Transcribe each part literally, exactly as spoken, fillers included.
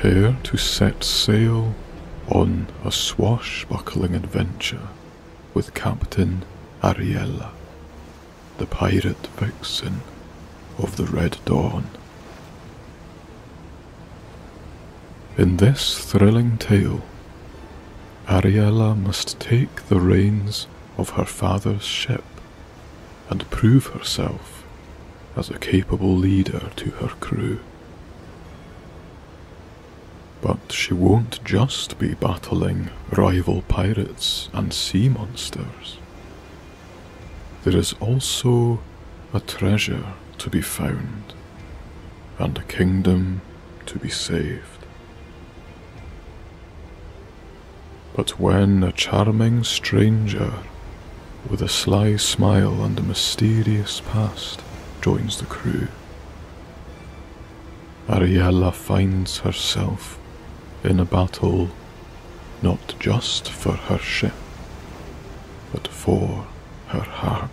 prepare to set sail on a swashbuckling adventure with Captain Ariella, the Pirate Vixen of the Red Dawn. In this thrilling tale, Ariella must take the reins of her father's ship and prove herself as a capable leader to her crew. But she won't just be battling rival pirates and sea monsters. There is also a treasure to be found and a kingdom to be saved. But when a charming stranger with a sly smile and a mysterious past joins the crew, Ariella finds herself in a battle not just for her ship, but for her heart.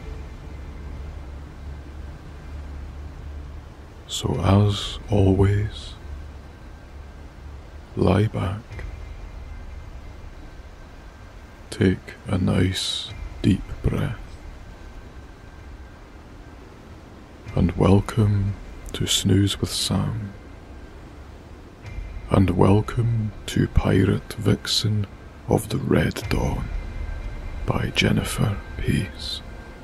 So as always, lie back, take a nice deep breath, and welcome to Snooze with Sam, and welcome to Pirate Vixen of the Red Dawn by Jennifer Pease.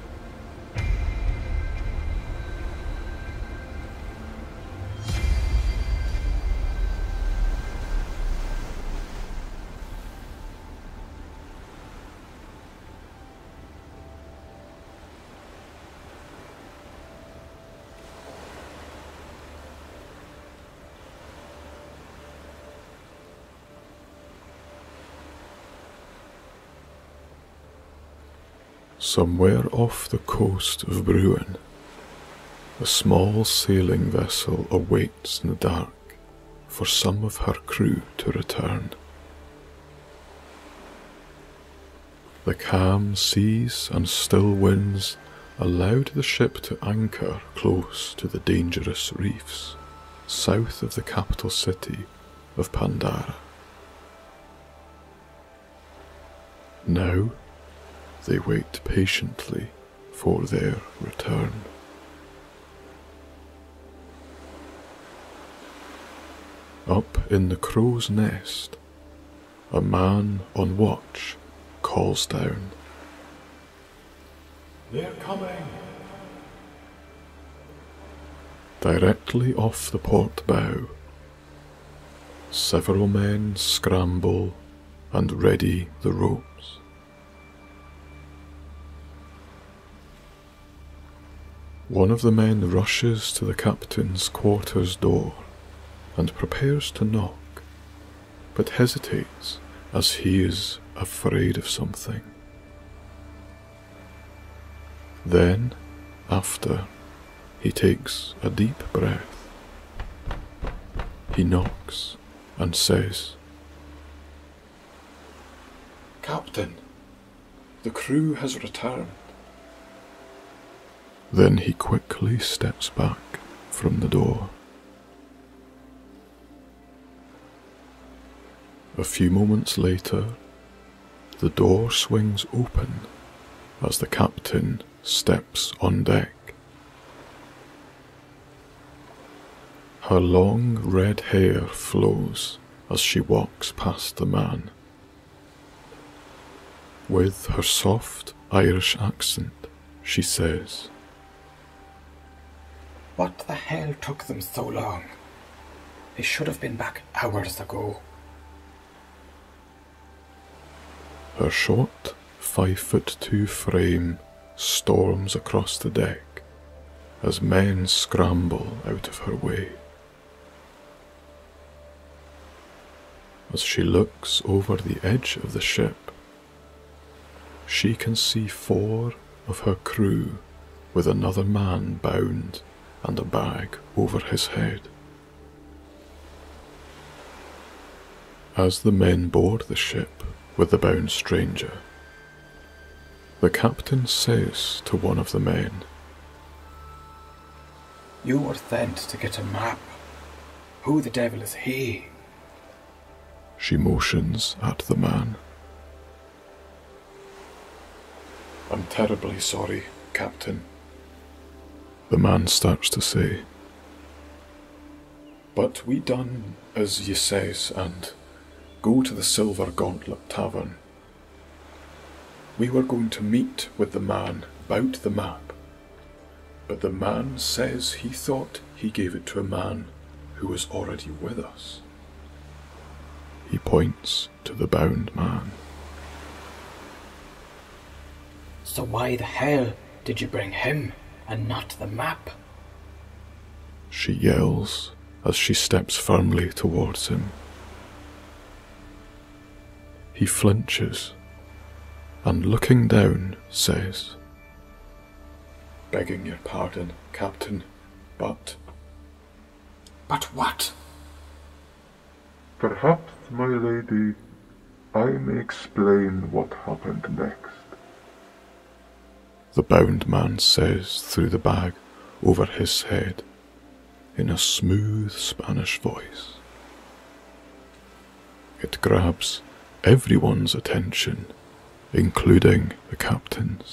Somewhere off the coast of Bruin, a small sailing vessel awaits in the dark for some of her crew to return. The calm seas and still winds allowed the ship to anchor close to the dangerous reefs south of the capital city of Pandara. Now, they wait patiently for their return. Up in the crow's nest, a man on watch calls down, "They're coming!" Directly off the port bow, several men scramble and ready the ropes. One of the men rushes to the captain's quarters door and prepares to knock, but hesitates as he is afraid of something. Then, after he takes a deep breath, he knocks and says, "Captain, the crew has returned." Then he quickly steps back from the door. A few moments later, the door swings open as the captain steps on deck. Her long red hair flows as she walks past the man. With her soft Irish accent, she says, "What the hell took them so long? They should have been back hours ago." Her short, five-foot-two frame storms across the deck as men scramble out of her way. As she looks over the edge of the ship, she can see four of her crew with another man bound and a bag over his head. As the men board the ship with the bound stranger, the captain says to one of the men, "You were sent to get a map. Who the devil is he? She motions at the man. I'm terribly sorry, Captain. The man starts to say. But we done as ye says and go to the Silver Gauntlet Tavern. We were going to meet with the man about the map, but the man says he thought he gave it to a man who was already with us. He points to the bound man. So why the hell did you bring him and not the map? She yells as she steps firmly towards him. He flinches and, looking down, says, Begging your pardon, Captain, but... But what? Perhaps, my lady, I may explain what happened next. The bound man says through the bag over his head in a smooth Spanish voice. It grabs everyone's attention, including the captain's.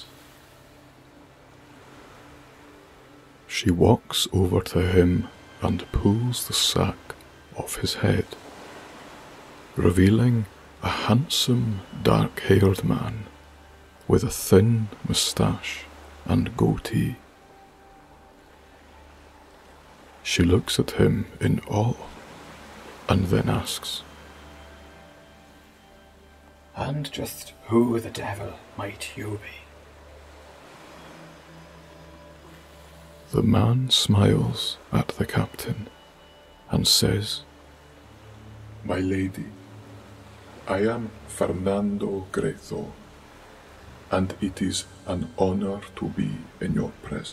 She walks over to him and pulls the sack off his head, revealing a handsome, dark-haired man with a thin moustache and goatee. She looks at him in awe and then asks, And just who the devil might you be? The man smiles at the captain and says, My lady, I am Fernando Graythorne, and it is an honor to be in your presence.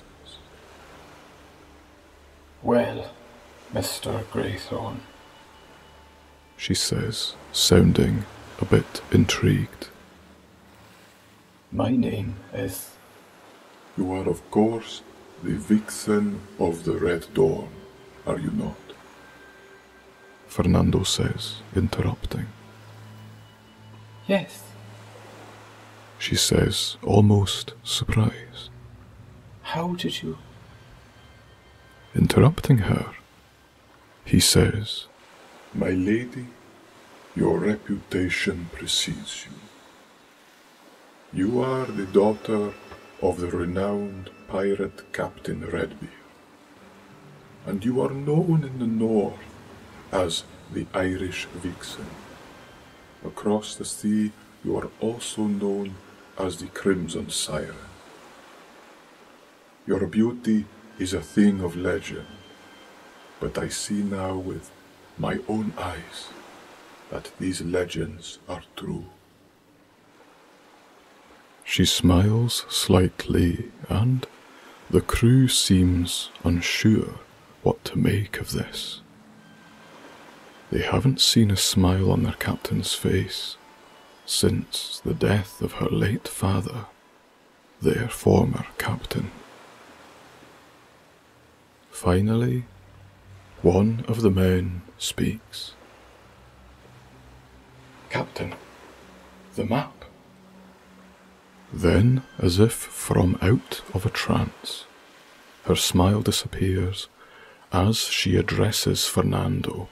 Well, Mister Graythorne, she says, sounding a bit intrigued. My name is... You are, of course, the Vixen of the Red Dawn, are you not? Fernando says, interrupting. Yes. She says, almost surprised. How did you... Interrupting her, he says, My lady, your reputation precedes you. You are the daughter of the renowned pirate Captain Redbeard, and you are known in the north as the Irish Vixen. Across the sea, you are also known as the Crimson Siren. Your beauty is a thing of legend, but I see now with my own eyes that these legends are true. She smiles slightly, and the crew seems unsure what to make of this. They haven't seen a smile on their captain's face since the death of her late father, their former captain. Finally, one of the men speaks. Captain, the map. Then, as if from out of a trance, her smile disappears as she addresses Fernando.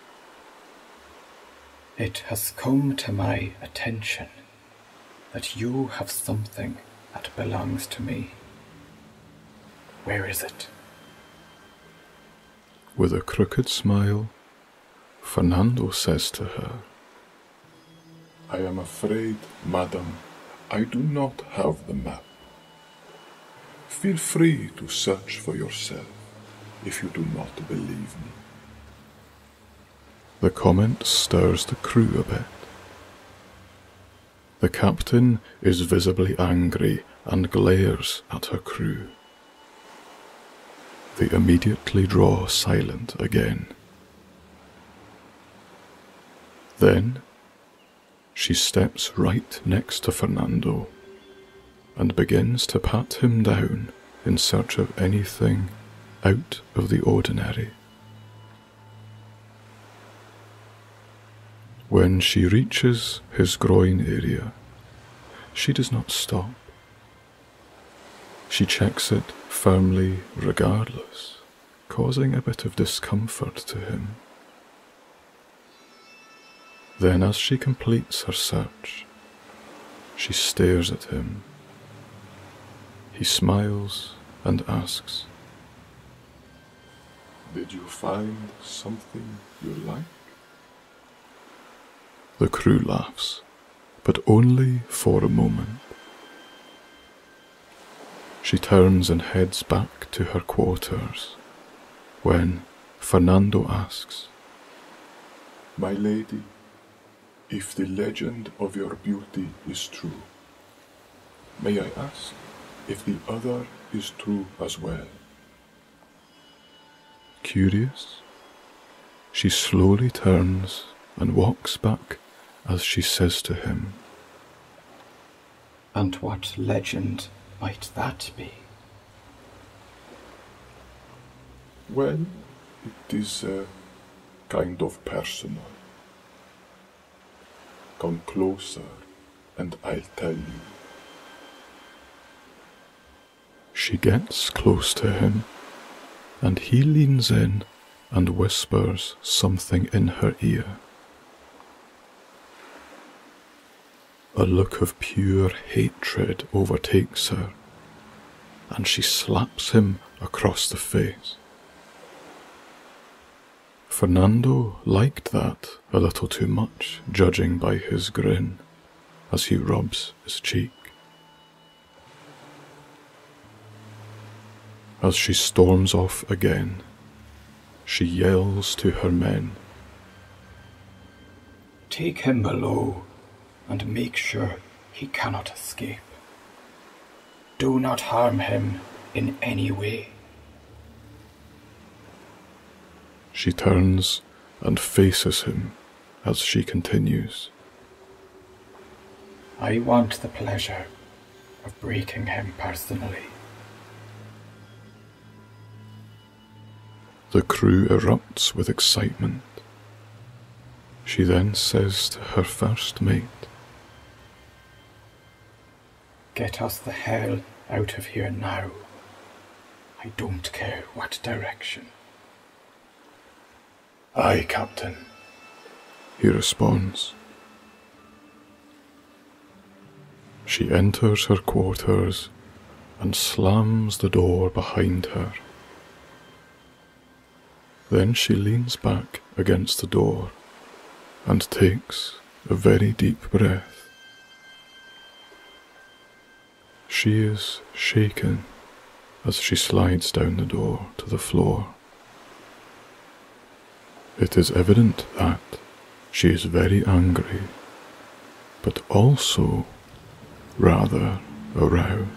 It has come to my attention that you have something that belongs to me. Where is it? With a crooked smile, Fernando says to her, I am afraid, madam, I do not have the map. Feel free to search for yourself if you do not believe me. The comment stirs the crew a bit. The captain is visibly angry and glares at her crew. They immediately draw silent again. Then she steps right next to Fernando and begins to pat him down in search of anything out of the ordinary. When she reaches his groin area, she does not stop. She checks it firmly regardless, causing a bit of discomfort to him. Then as she completes her search, she stares at him. He smiles and asks, "Did you find something you like?" The crew laughs, but only for a moment. She turns and heads back to her quarters when Fernando asks, "My lady, if the legend of your beauty is true, may I ask if the other is true as well?" Curious, she slowly turns and walks back as she says to him, "And what legend might that be?" Well, it is uh, kind of personal. Come closer and I'll tell you. She gets close to him, and he leans in and whispers something in her ear. A look of pure hatred overtakes her, and she slaps him across the face. Fernando liked that a little too much, judging by his grin as he rubs his cheek. As she storms off again, she yells to her men, "Take him below and make sure he cannot escape. Do not harm him in any way." She turns and faces him as she continues, "I want the pleasure of breaking him personally." The crew erupts with excitement. She then says to her first mate, "Get us the hell out of here now. I don't care what direction." "Aye, Captain," he responds. She enters her quarters and slams the door behind her. Then she leans back against the door and takes a very deep breath. She is shaken as she slides down the door to the floor. It is evident that she is very angry, but also rather aroused.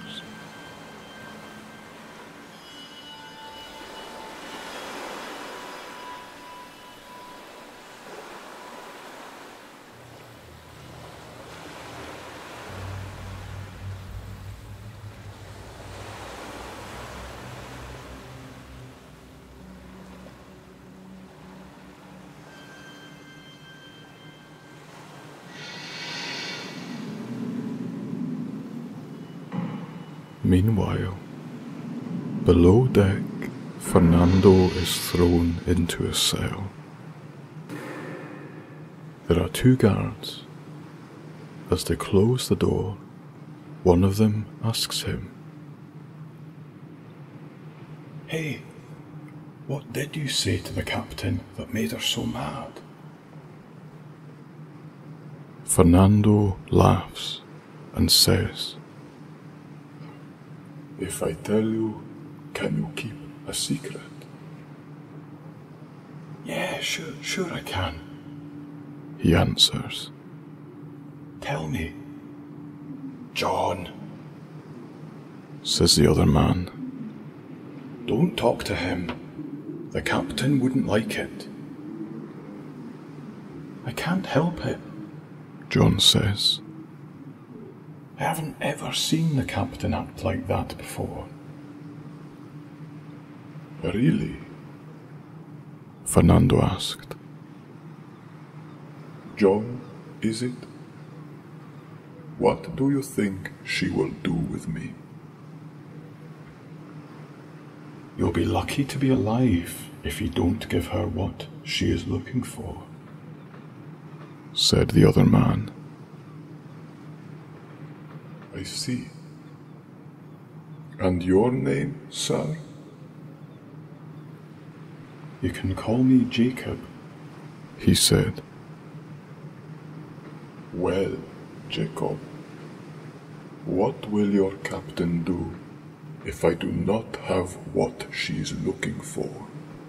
Meanwhile, below deck, Fernando is thrown into a cell. There are two guards. As they close the door, one of them asks him, "Hey, what did you say to the captain that made her so mad?" Fernando laughs and says, "If I tell you, can you keep a secret?" "Yeah, sure, sure I can." He answers. "Tell me." "John," Says the other man. "don't talk to him. The captain wouldn't like it." "I can't help it. John says. I haven't ever seen the captain act like that before." "Really?" Fernando asked. John, is it? What do you think she will do with me? You'll be lucky to be alive if you don't give her what she is looking for, said the other man. I see. And your name, sir? You can call me Jacob, he said. Well, Jacob, what will your captain do if I do not have what she is looking for?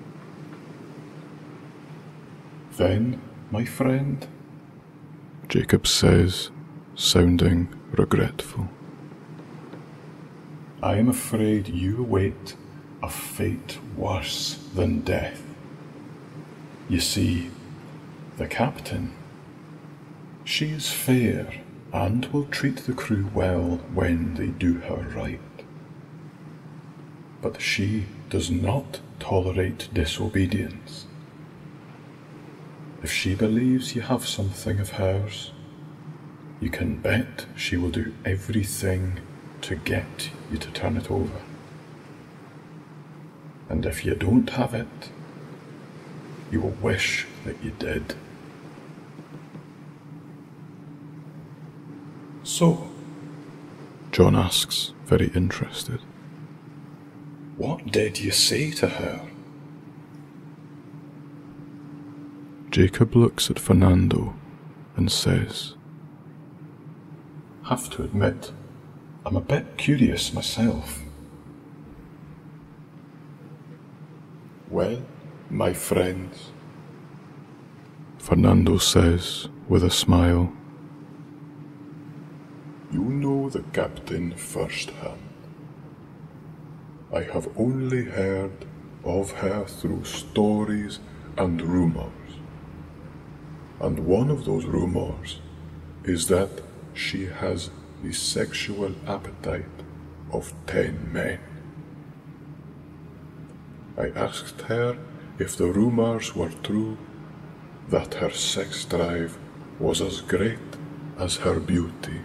Then, my friend, Jacob says, sounding regretful, I am afraid you await a fate worse than death. You see, the captain, she is fair and will treat the crew well when they do her right. But she does not tolerate disobedience. If she believes you have something of hers, you can bet she will do everything to get you to turn it over. And if you don't have it, you will wish that you did. So, John asks, very interested, what did you say to her? Jacob looks at Fernando and says, Have to admit, I'm a bit curious myself. Well, my friends, Fernando says with a smile, you know the captain firsthand. I have only heard of her through stories and rumors. And one of those rumors is that she has the sexual appetite of ten men. I asked her if the rumors were true, that her sex drive was as great as her beauty.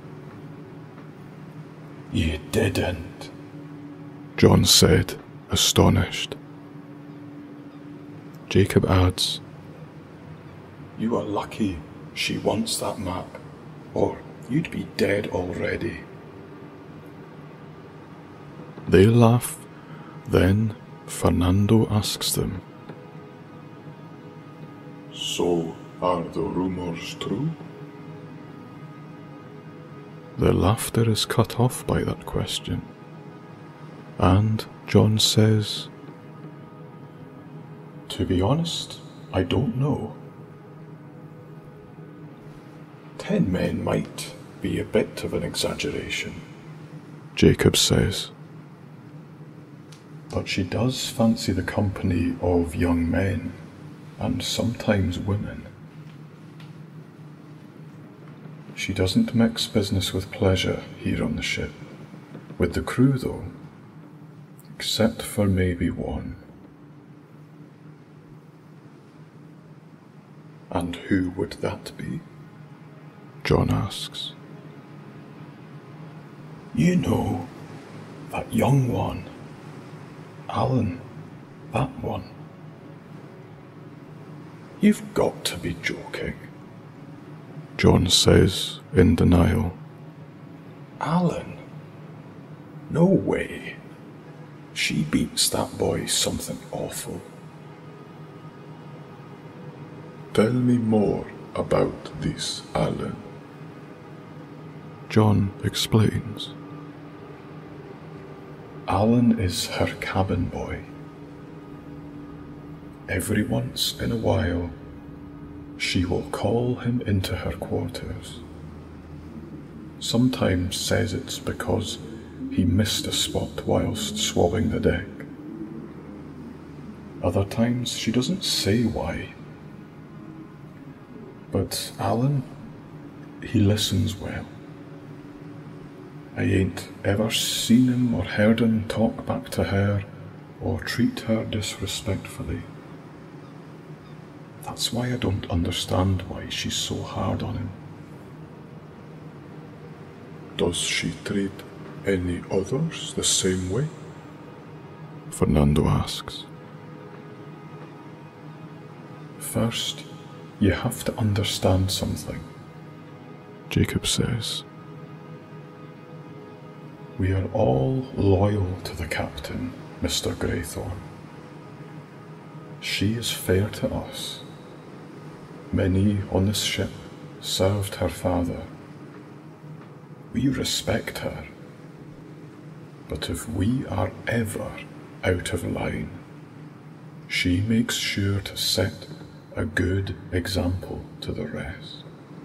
You didn't, John said, astonished. Jacob adds, You are lucky she wants that map, or you'd be dead already. They laugh, then Fernando asks them, So, are the rumors true? Their laughter is cut off by that question, and John says, To be honest, I don't know. Ten men might be a bit of an exaggeration, Jacob says. But she does fancy the company of young men, and sometimes women. She doesn't mix business with pleasure here on the ship. With the crew, though, except for maybe one. And who would that be? John asks. You know, that young one. Alan, that one. You've got to be joking. John says in denial. Alan? No way. She beats that boy something awful. Tell me more about this Alan. John explains. Alan is her cabin boy. Every once in a while, she will call him into her quarters. Sometimes says it's because he missed a spot whilst swabbing the deck. Other times she doesn't say why. But Alan, he listens well. I ain't ever seen him or heard him talk back to her or treat her disrespectfully. The That's why I don't understand why she's so hard on him. Does she treat any others the same way? Fernando asks. First, you have to understand something, Jacob says. We are all loyal to the captain, Mister Greythorn. She is fair to us. Many on this ship served her father. We respect her. But if we are ever out of line, she makes sure to set a good example to the rest.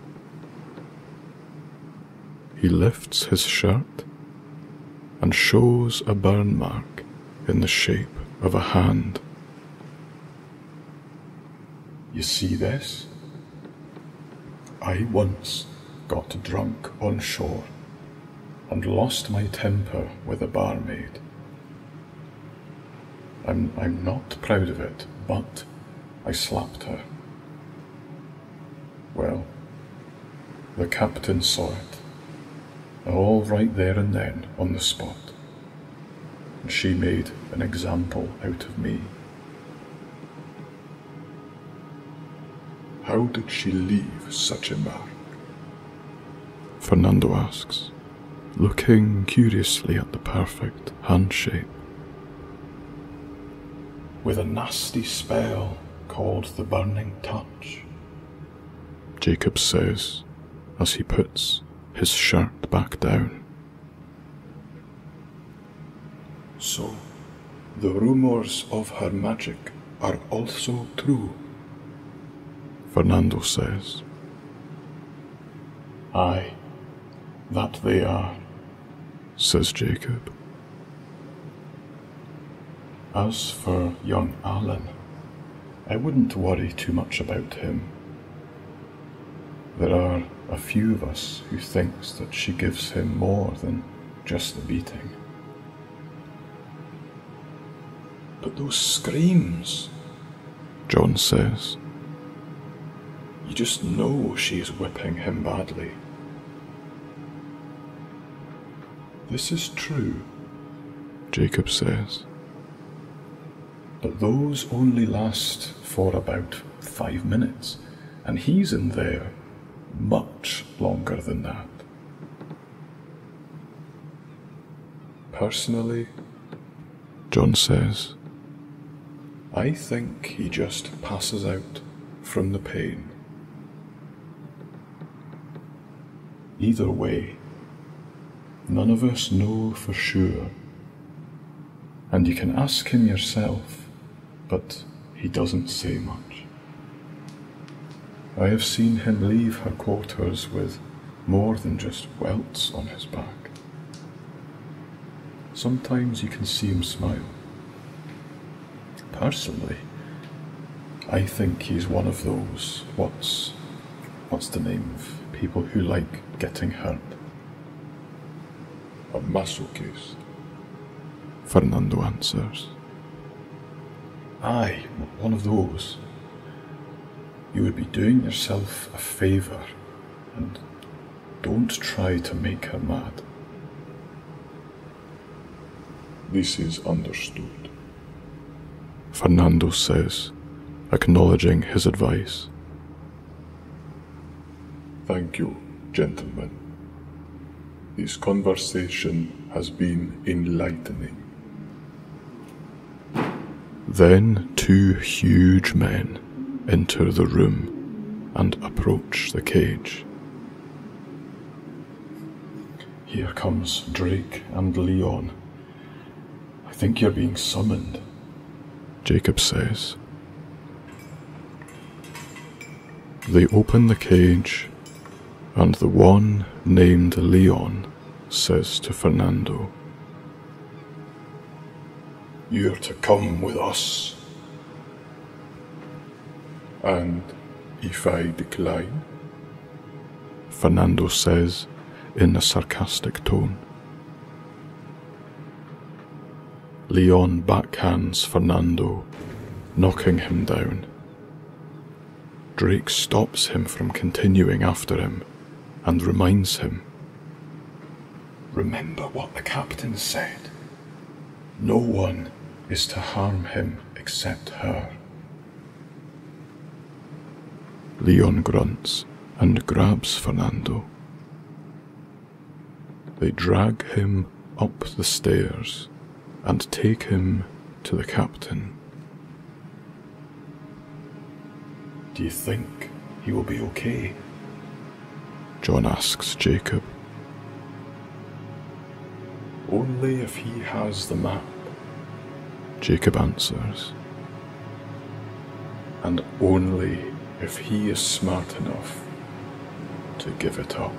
He lifts his shirt and shows a burn mark in the shape of a hand. You see this? I once got drunk on shore and lost my temper with a barmaid. I'm, I'm not proud of it, but I slapped her. Well, the captain saw it, all right there and then on the spot, and she made an example out of me. How did she leave such a mark? Fernando asks, looking curiously at the perfect handshape. With a nasty spell called the Burning Touch, Jacob says as he puts his shirt back down. So, the rumours of her magic are also true, Fernando says. Aye, that they are, says Jacob. As for young Alan, I wouldn't worry too much about him. There are a few of us who thinks that she gives him more than just the beating. But those screams, John says. You just know she is whipping him badly. This is true, Jacob says. But those only last for about five minutes, and he's in there much longer than that. Personally, John says, I think he just passes out from the pain. Either way, none of us know for sure, and you can ask him yourself, but he doesn't say much. I have seen him leave her quarters with more than just welts on his back. Sometimes you can see him smile. Personally, I think he's one of those, what's, what's the name of people who like getting hurt? A masochist, Fernando answers. Aye, one of those. You would be doing yourself a favour, and don't try to make her mad. This is understood, Fernando says, acknowledging his advice. Thank you, gentlemen. This conversation has been enlightening. Then two huge men enter the room and approach the cage. Here comes Drake and Leon. I think you're being summoned, Jacob says. They open the cage, and the one named Leon says to Fernando, You're to come with us. And if I decline? Fernando says in a sarcastic tone. Leon backhands Fernando, knocking him down. Drake stops him from continuing after him and reminds him, "Remember what the captain said. No one is to harm him except her." Leon grunts and grabs Fernando. They drag him up the stairs and take him to the captain. "Do you think he will be okay?" John asks Jacob. "Only if he has the map," Jacob answers. "And only if he is smart enough to give it up."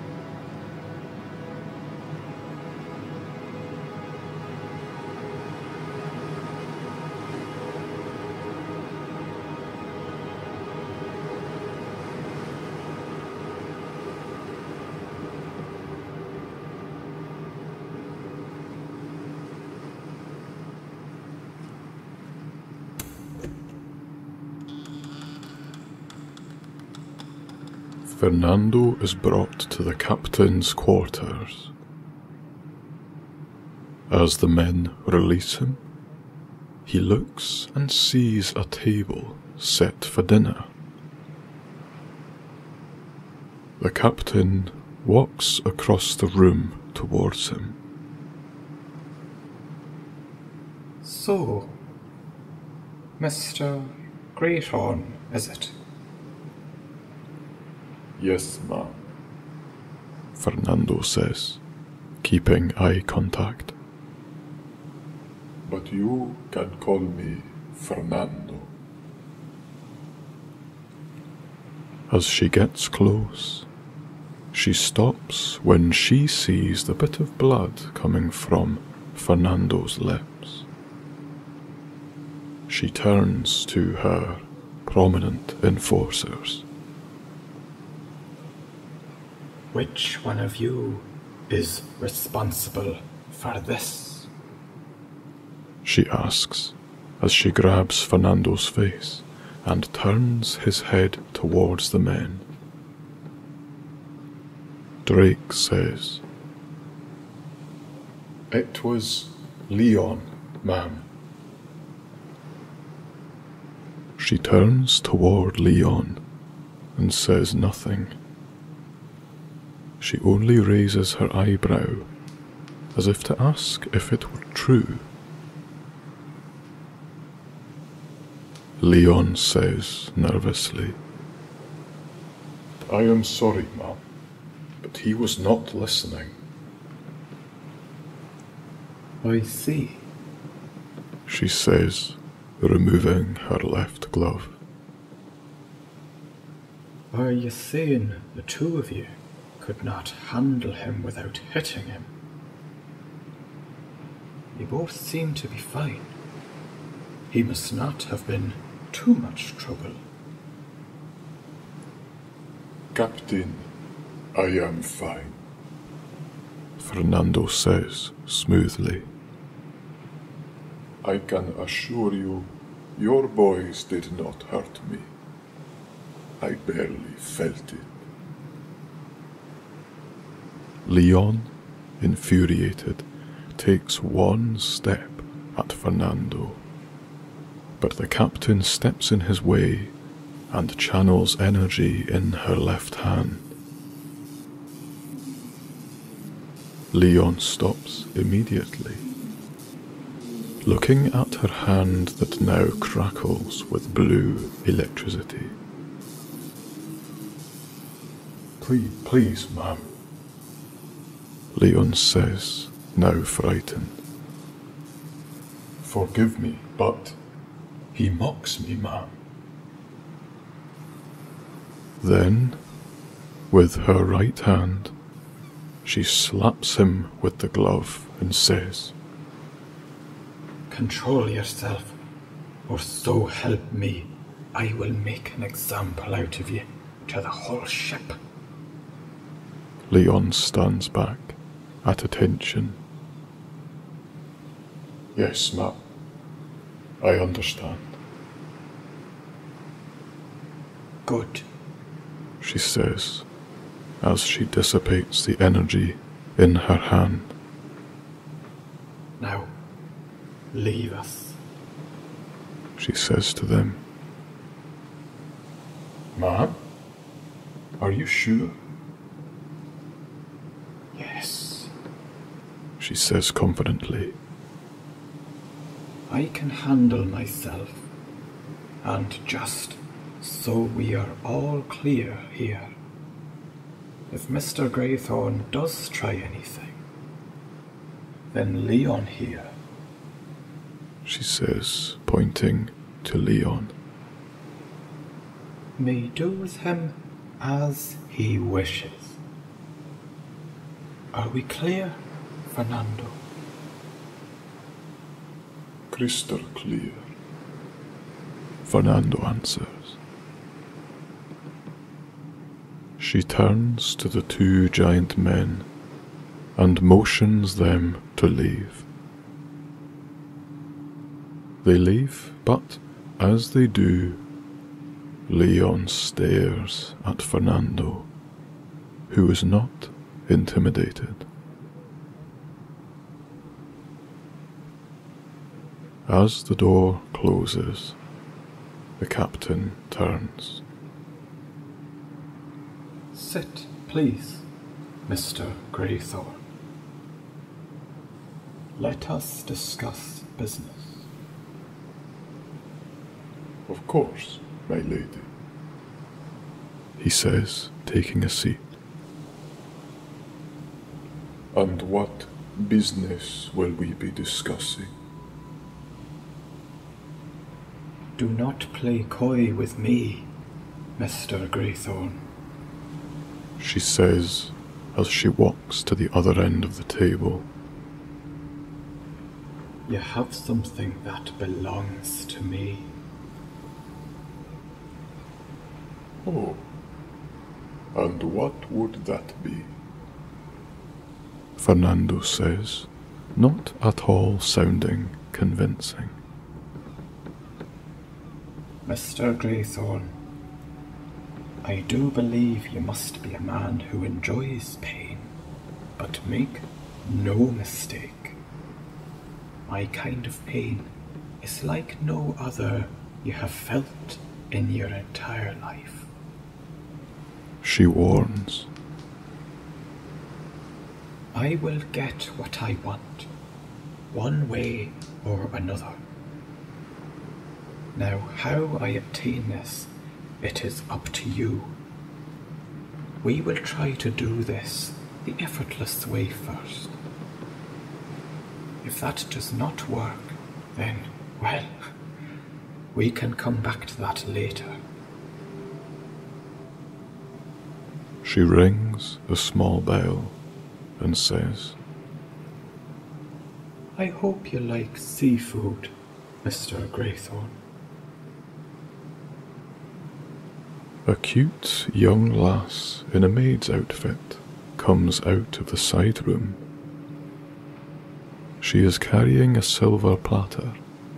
Fernando is brought to the captain's quarters. As the men release him, he looks and sees a table set for dinner. The captain walks across the room towards him. So, Mister Greathorn, is it? "Yes, ma'am." Fernando says, keeping eye contact. "But you can call me Fernando." As she gets close, she stops when she sees the bit of blood coming from Fernando's lips. She turns to her prominent enforcers. Which one of you is responsible for this? She asks as she grabs Fernando's face and turns his head towards the men. Drake says, "It was Leon, ma'am." She turns toward Leon and says nothing. She only raises her eyebrow as if to ask if it were true. Leon says nervously, "I am sorry, ma'am, but he was not listening." I see, she says, removing her left glove. Are you saying the two of you could not handle him without hitting him? You both seem to be fine. He must not have been too much trouble. "Captain, I am fine." Fernando says smoothly. "I can assure you, your boys did not hurt me. I barely felt it." Leon, infuriated, takes one step at Fernando, but the captain steps in his way and channels energy in her left hand. Leon stops immediately, looking at her hand that now crackles with blue electricity. "Please, please, ma'am," Leon says, now frightened. "Forgive me, but he mocks me, ma'am." Then, with her right hand, she slaps him with the glove and says, Control yourself, or so help me, I will make an example out of you to the whole ship. Leon stands back, at attention. "Yes, ma'am. I understand." Good, she says, as she dissipates the energy in her hand. now leave us, She says to them. Ma'am? Are you sure? Yes, She says confidently. I can handle myself, and just so we are all clear here, if Mister Greythorn does try anything, then Leon here, She says, pointing to Leon. may do with him as he wishes. Are we clear, Fernando? Crystal clear. Fernando answers. She turns to the two giant men and motions them to leave. They leave, but as they do, Leon stares at Fernando, who is not intimidated. As the door closes, the captain turns. Sit, please, Mister Greythorn. Let us discuss business. Of course, my lady. He says, taking a seat. And what business will we be discussing? Do not play coy with me, Mister Greythorn. She says as she walks to the other end of the table. You have something that belongs to me. Oh, and what would that be? Fernando says, not at all sounding convincing. Mister Greythorn, I do believe you must be a man who enjoys pain, but make no mistake. My kind of pain is like no other you have felt in your entire life. She warns. I will get what I want, one way or another. Now, how I obtain this, it is up to you. We will try to do this the effortless way first. If that does not work, then, well, we can come back to that later. She rings a small bell and says, I hope you like seafood, Mister Greythorn. a cute young lass in a maid's outfit comes out of the side room. She is carrying a silver platter.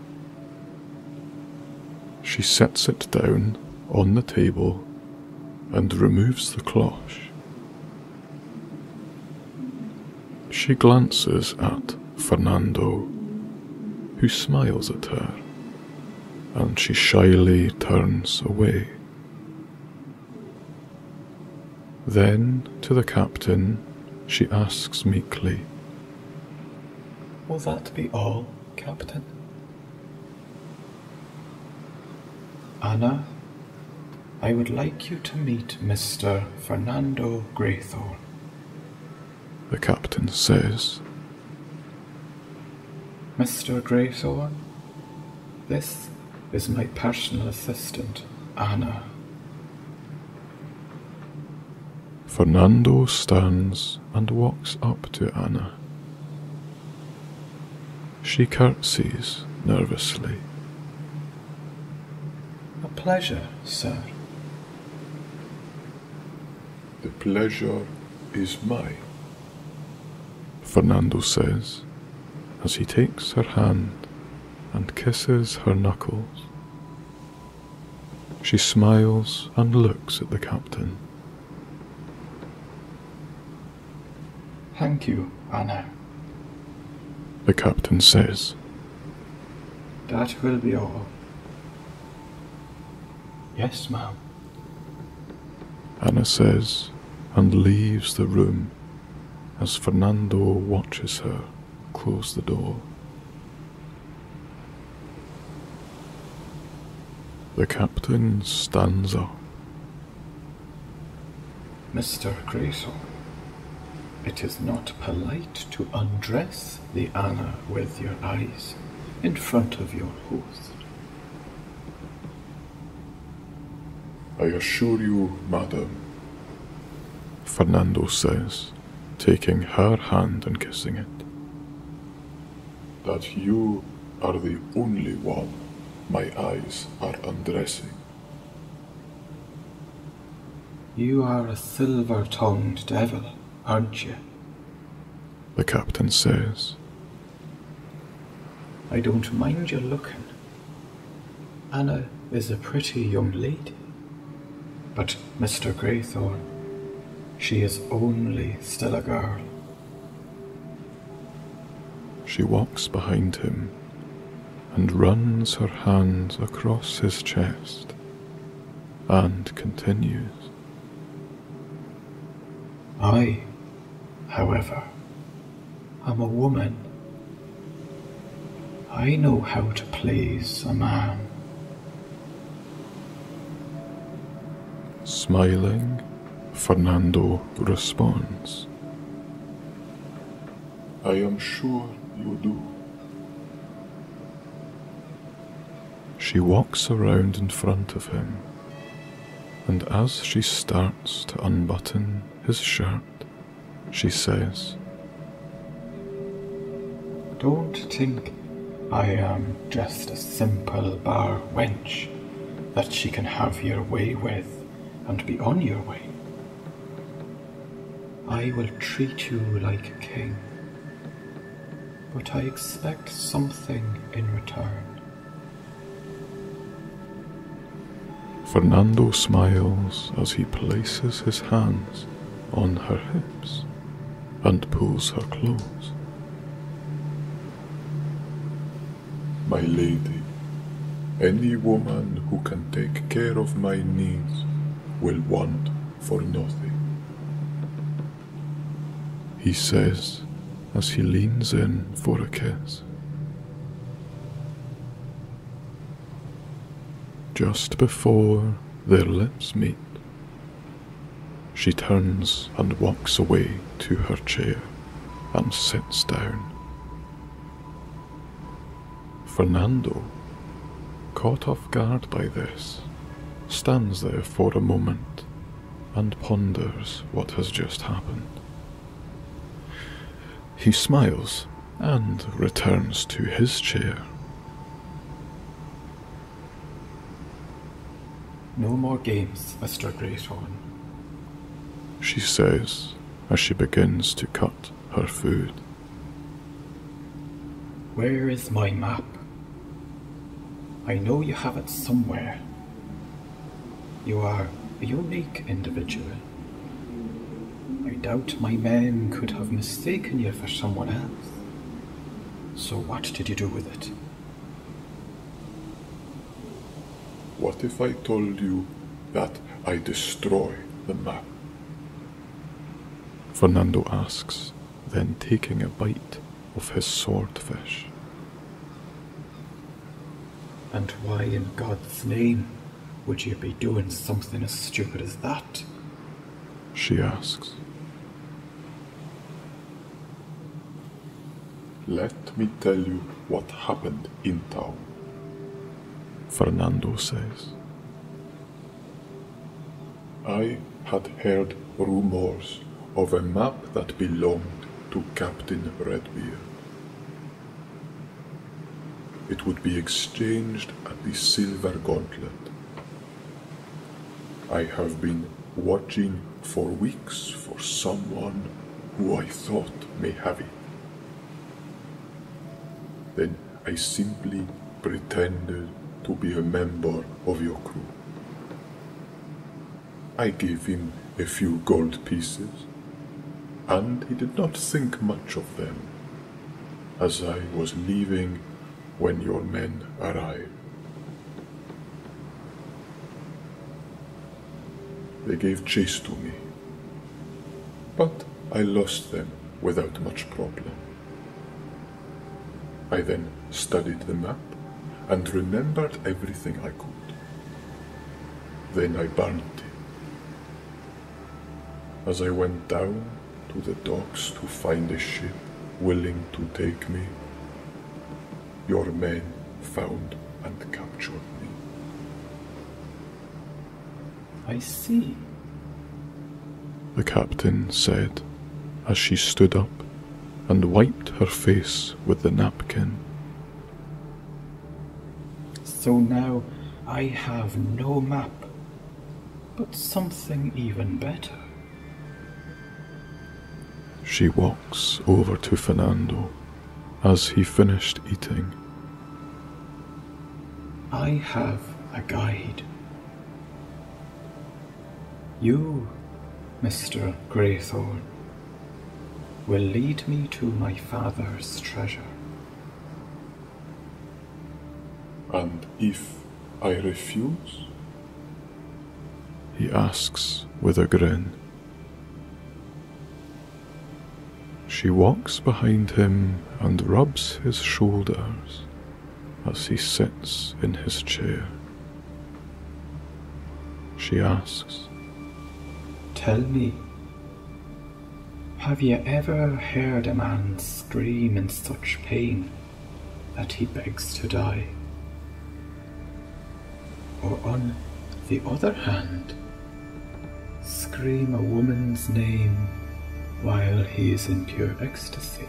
She sets it down on the table and removes the cloche. She glances at Fernando, who smiles at her, and she shyly turns away. Then, to the captain, she asks meekly, Will that be all, Captain? Anna, I would like you to meet Mister Fernando Greythorn. the captain says. Mister Greythorn, this is my personal assistant, Anna. Fernando stands and walks up to Anna. She curtsies nervously. A pleasure, sir. The pleasure is mine. Fernando says, as he takes her hand and kisses her knuckles. She smiles and looks at the captain. Thank you, Anna. The captain says. That will be all. Yes, ma'am. Anna says, and leaves the room as Fernando watches her close the door. The captain stands up. Mister Grayson, it is not polite to undress the Anna with your eyes in front of your host. I assure you, madam, Fernando says, taking her hand and kissing it, that you are the only one my eyes are undressing. You are a silver-tongued devil, aren't you? the captain says. I don't mind your looking. Anna is a pretty young lady. But, Mister Graythorn, she is only still a girl. She walks behind him and runs her hand across his chest and continues. I, however, am a woman. I know how to please a man. Smiling, Fernando responds. I am sure you do. She walks around in front of him, and as she starts to unbutton his shirt, she says, Don't think I am just a simple bar wench that she can have your way with and be on your way. I will treat you like a king, but I expect something in return. Fernando smiles as he places his hands on her hips and pulls her close. My lady, any woman who can take care of my needs will want for nothing. He says as he leans in for a kiss. Just before their lips meet, she turns and walks away to her chair and sits down. Fernando, caught off guard by this, stands there for a moment and ponders what has just happened. He smiles and returns to his chair. No more games, Mister Graythorn. She says as she begins to cut her food. Where is my map? I know you have it somewhere. You are a unique individual. I doubt my men could have mistaken you for someone else. So what did you do with it? What if I told you that I destroy the map? Fernando asks, then taking a bite of his swordfish. And why in God's name would you be doing something as stupid as that? She asks. Let me tell you what happened in town, Fernando says. I had heard rumors of a map that belonged to Captain Redbeard. It would be exchanged at the Silver Gauntlet. I have been watching for weeks for someone who I thought may have it. Then I simply pretended to be a member of your crew. I gave him a few gold pieces, and he did not think much of them, as I was leaving when your men arrived. They gave chase to me, but I lost them without much problem. I then studied the map and remembered everything I could. Then I burned it. As I went down to the docks to find a ship willing to take me, your men found and captured me. I see, the captain said as she stood up and wiped her face with the napkin. So now I have no map, but something even better. She walks over to Fernando as he finished eating. I have a guide. You, Mister Greythorn, will lead me to my father's treasure. And if I refuse? He asks with a grin. She walks behind him and rubs his shoulders as he sits in his chair. She asks, Tell me, have you ever heard a man scream in such pain that he begs to die? Or on the other hand, scream a woman's name while he is in pure ecstasy?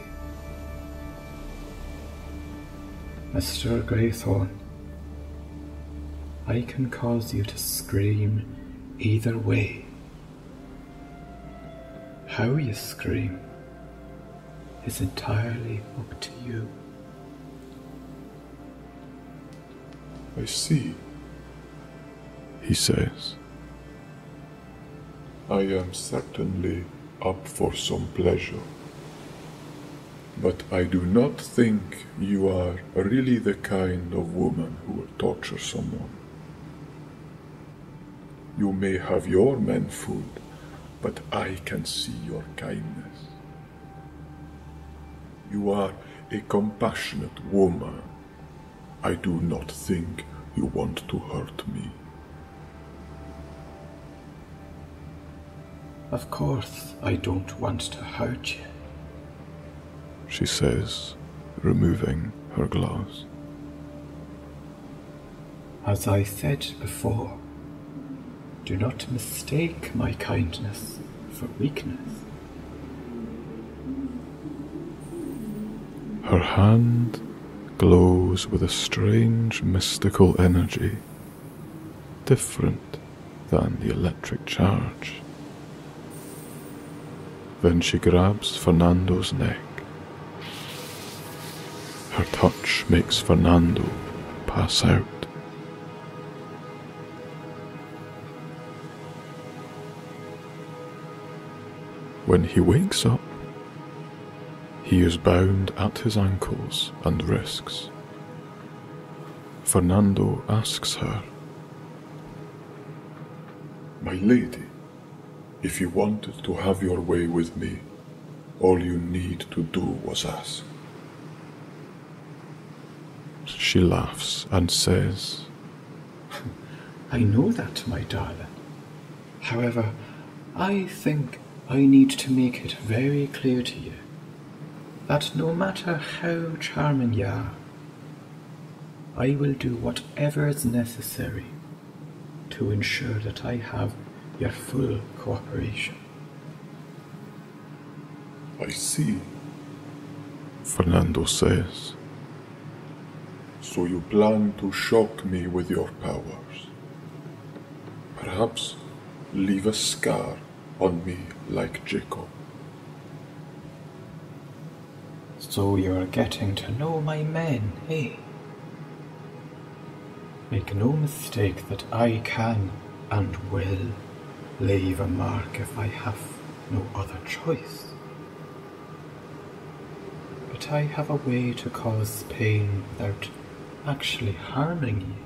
Mister Greythorn, I can cause you to scream either way. How you scream is entirely up to you. I see, he says. I am certainly up for some pleasure, but I do not think you are really the kind of woman who will torture someone. You may have your men fooled, but I can see your kindness. You are a compassionate woman. I do not think you want to hurt me. Of course I don't want to hurt you, she says, removing her gloves. As I said before, do not mistake my kindness for weakness. Her hand glows with a strange mystical energy, different than the electric charge. Then she grabs Fernando's neck. Her touch makes Fernando pass out. When he wakes up, he is bound at his ankles and wrists. Fernando asks her, My lady, if you wanted to have your way with me, all you need to do was ask. She laughs and says, I know that, my darling. However, I think I need to make it very clear to you that no matter how charming you are, I will do whatever is necessary to ensure that I have your full cooperation. I see, Fernando says. So you plan to shock me with your powers. Perhaps leave a scar on me like Jacob. So you're getting to know my men, eh? Make no mistake that I can and will leave a mark if I have no other choice. But I have a way to cause pain without actually harming you.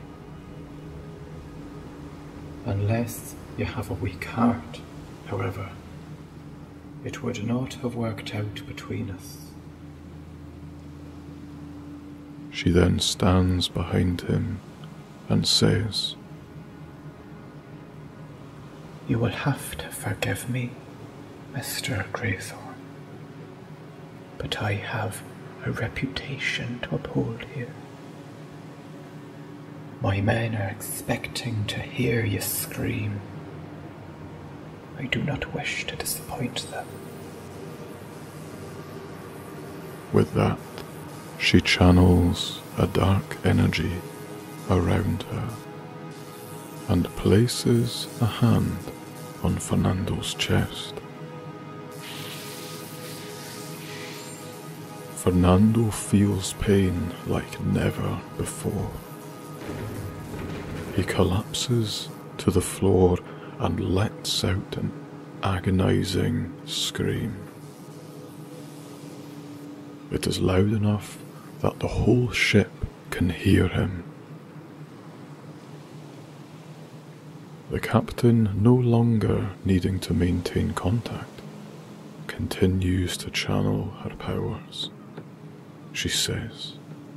Unless you have a weak heart, however, it would not have worked out between us. She then stands behind him and says, You will have to forgive me, Mister Greythorn, but I have a reputation to uphold here. My men are expecting to hear you scream. I do not wish to disappoint them. With that, she channels a dark energy around her and places a hand on Fernando's chest. Fernando feels pain like never before. He collapses to the floor and lets out an agonizing scream. It is loud enough that the whole ship can hear him. The captain, no longer needing to maintain contact, continues to channel her powers. She says,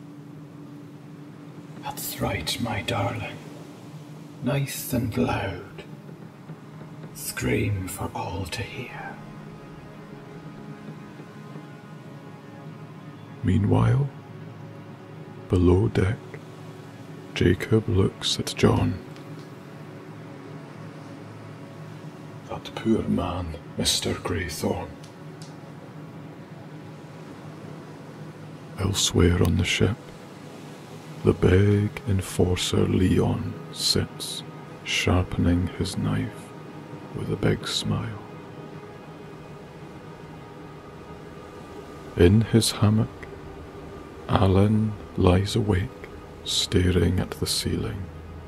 That's right, my darling. Nice and loud. Scream for all to hear. Meanwhile, below deck, Jacob looks at John. That poor man, Mister Greythorn. Elsewhere on the ship, the big enforcer Leon sits, sharpening his knife with a big smile. In his hammock, Alan lies awake, staring at the ceiling.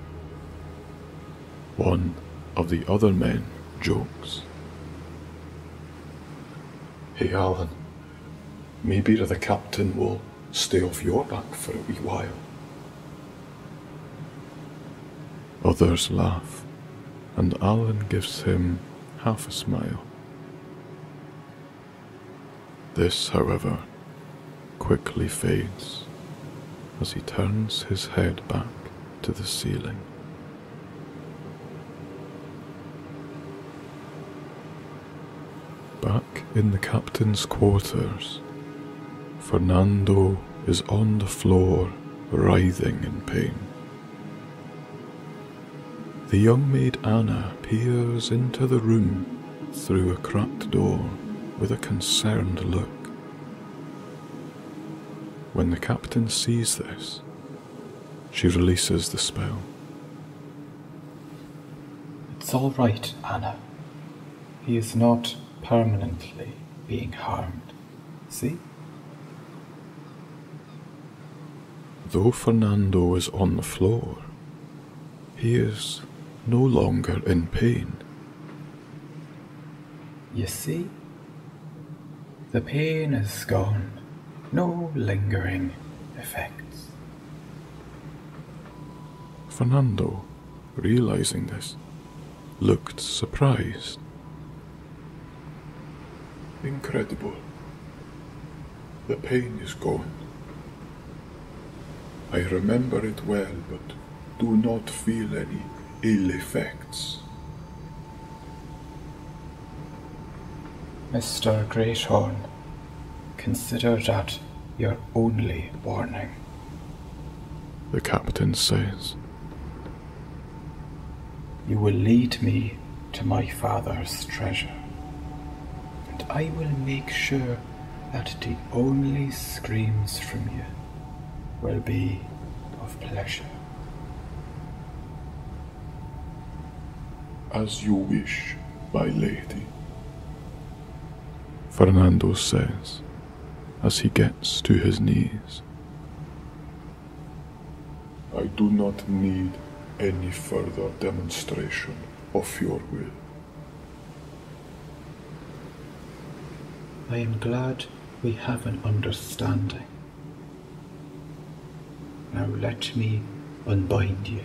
One of the other men jokes. Hey Alan, maybe the captain will stay off your back for a wee while. Others laugh, and Alan gives him half a smile. This, however, quickly fades as he turns his head back to the ceiling. Back in the captain's quarters, Fernando is on the floor, writhing in pain. The young maid Anna peers into the room through a cracked door with a concerned look. When the captain sees this, she releases the spell. It's all right, Anna. He is not permanently being harmed. See? Though Fernando is on the floor, he is no longer in pain. You see? The pain is gone. No lingering effects. Fernando, realizing this, looked surprised. Incredible. The pain is gone. I remember it well, but do not feel any ill effects. Mister Greathorn, consider that your only warning. The captain says. You will lead me to my father's treasure, and I will make sure that the only screams from you will be of pleasure. As you wish, my lady. Fernando says as he gets to his knees. I do not need any further demonstration of your will. I am glad we have an understanding. Now let me unbind you.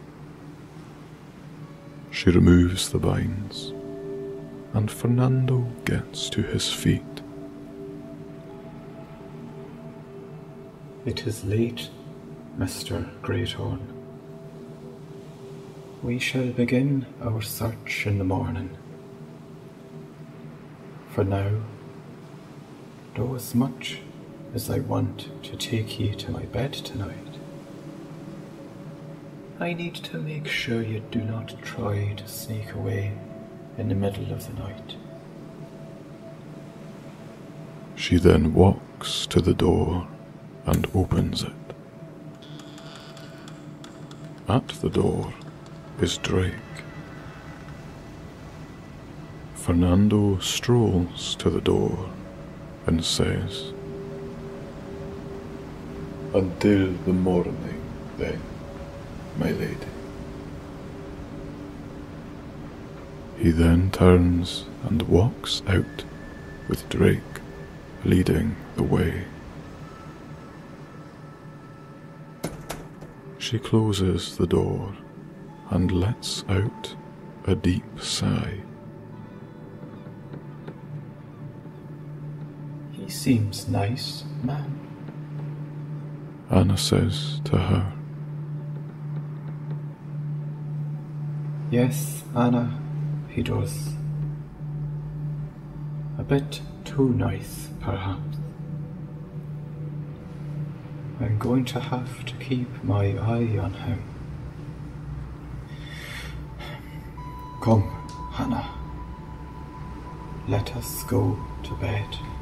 She removes the binds, and Fernando gets to his feet. It is late, Mister Greathorn. We shall begin our search in the morning. For now, though as much as I want to take ye to my bed tonight, I need to make sure you do not try to sneak away in the middle of the night. She then walks to the door and opens it. At the door is Drake. Fernando strolls to the door and says, Until the morning, then, my lady. He then turns and walks out with Drake leading the way. She closes the door and lets out a deep sigh. He seems nice, man. Anna says to her. Yes, Anna, he does. A bit too nice, perhaps. I'm going to have to keep my eye on him. Come, Hannah. Let us go to bed.